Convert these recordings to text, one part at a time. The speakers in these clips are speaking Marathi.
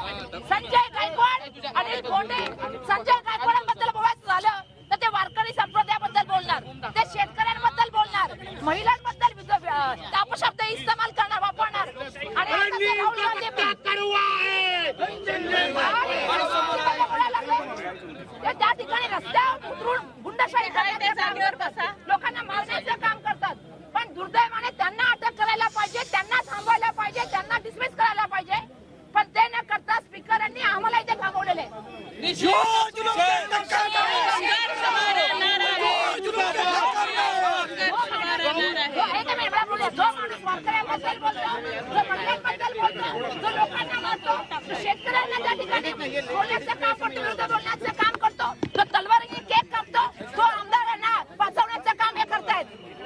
संजय गायकवाड, अनिल कोंडे, संजय गायकवाडांबद्दल बोलायचं झालं तर ते वारकरी संप्रदायाबद्दल बोलणार, ते शेतकऱ्यांबद्दल बोलणार, महिलांबद्दल अपशब्द इस्तेमाल करणार, वापरणार आणि राहुल गांधी त्या ठिकाणी रस्त्यावर उतरून गुंडशाही करण्याचं, लोकांना मारण्याचं काम करतात. पण दुर्दैवाने त्यांना अटक करायला पाहिजे, त्यांना थांबवायला पाहिजे, त्यांना डिसमिस करायला पाहिजे. पण ते न करता स्पीकरांनी आम्हाला इथे थांबवलेले. जो माणूस वारकऱ्यांबद्दल बोलतो, जो महिलांबद्दल बोलतो, जो लोकांना मारतो, शेतकऱ्यांना त्या ठिकाणी बोलण्याचं काम करतो, विरुद्ध बोलण्याचं काम करतो, जो तलवारीने केक कापतो, तो आमदारांना वाचवण्याचं काम हे करतायत.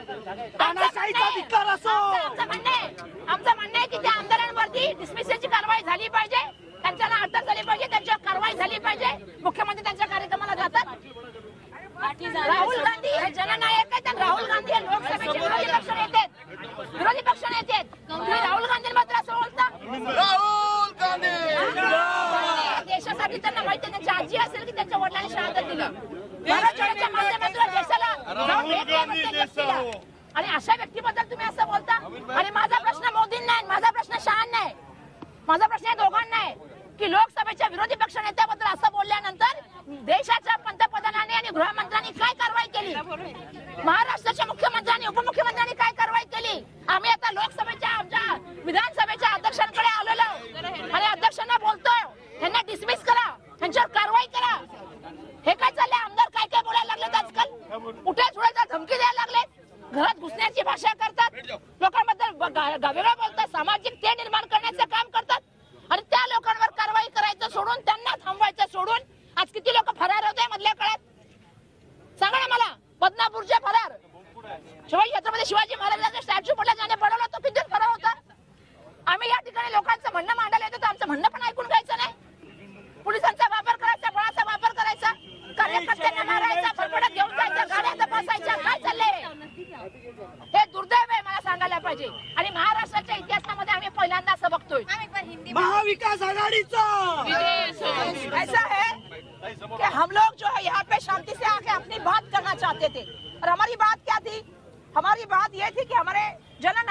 आमचं म्हणणं आहे की त्या आमदारांवरती डिसमिसची कारवाई झाली पाहिजे, त्यांच्याला अटक झाली पाहिजे, त्यांच्यावर कारवाई झाली पाहिजे. मुख्यमंत्री त्यांच्या कार्यक्रमाला जातात. राहुल गांधी हे जननायक आहेत आणि राहुल गांधी हे लोकसभेचे विरोधी पक्ष नेते आहेत. तुम्ही राहुल गांधींबद्दल असं बोलता? राहुल गांधी देशासाठी त्यांना माहिती, त्यांची आजी असेल की त्यांच्या वडिलांनी शहादत दिलं. मराठवाड्याच्या माध्यमातून देशाला जाऊन भेट द्या. आणि अशा व्यक्तीबद्दल तुम्ही असं बोलता. आणि माझा प्रश्न मोदींना आहे, माझा प्रश्न शहांना आहे, माझा प्रश्न या दोघांना आहे की लोकसभेच्या विरोधी पक्ष नेत्याबद्दल असं बोलल्यानंतर देशाच्या पंतप्रधानांनी आणि गृहमंत्र्यांनी काय कारवाई केली, महाराष्ट्राच्या मुख्यमंत्र्यांनी उपमुख्यमंत्र्यांनी काय कारवाई केली. आम्ही आता लोकसभेच्या आमच्या विधानसभेच्या अध्यक्षांकडे आलेलो आणि अध्यक्षांना बोलतोय त्यांना डिसमिस करा, त्यांच्यावर कारवाई करा. हे काय चाललंय? आमदार काय काय बोलायला लागलेत आजकाल, उठे सुडायचा धमकी द्यायला लागलेत, घरात घुसण्याची भाषा करतात, लोकांबद्दल वेगळं बोलतात, सामाजिक ते निर्माण करण्याचं काम करतात. आणि त्या लोकांवर कारवाई करायचं सोडून, त्यांना थांबवायचं सोडून आज किती लोक फरार होते मधल्या काळात? सांगा ना मला. बदनापूरचे फरार, छत्रपती शिवाजी महाराजांचा स्टॅच्यू पडला, ज्याने पडवला तो किती फरार होता. आम्ही या ठिकाणी लोकांचं म्हणणं मांडायला येतो तर आमचं म्हणणं पण ऐकून घ्यायचं नाही. पोलिसांचा वापर करायचा, बळाचा वापर करायचा, कार्यकर्त्यांना मारायचा, फरफटत घेऊन जायचं, गाड्या तपासायच्या. काय चाललंय? हे दुर्दैव आहे, मला सांगायला पाहिजे. आणि महाराष्ट्राच्या इतिहासामध्ये आम्ही पहिल्यांदा असं बघतोय. महाविकास आघाडीचा ऐसा है कि हम लोग जो है यहाँ पे शांति से आके अपनी बात करना चाहते थे. और हमारी बात क्या थी? हमारी बात ये थी कि हमारे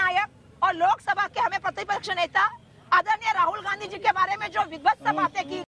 जननायक और लोकसभा के हमें प्रतिपक्ष नेता आदरणीय राहुल गांधी जी के बारे में जो विध्वस्त बातें की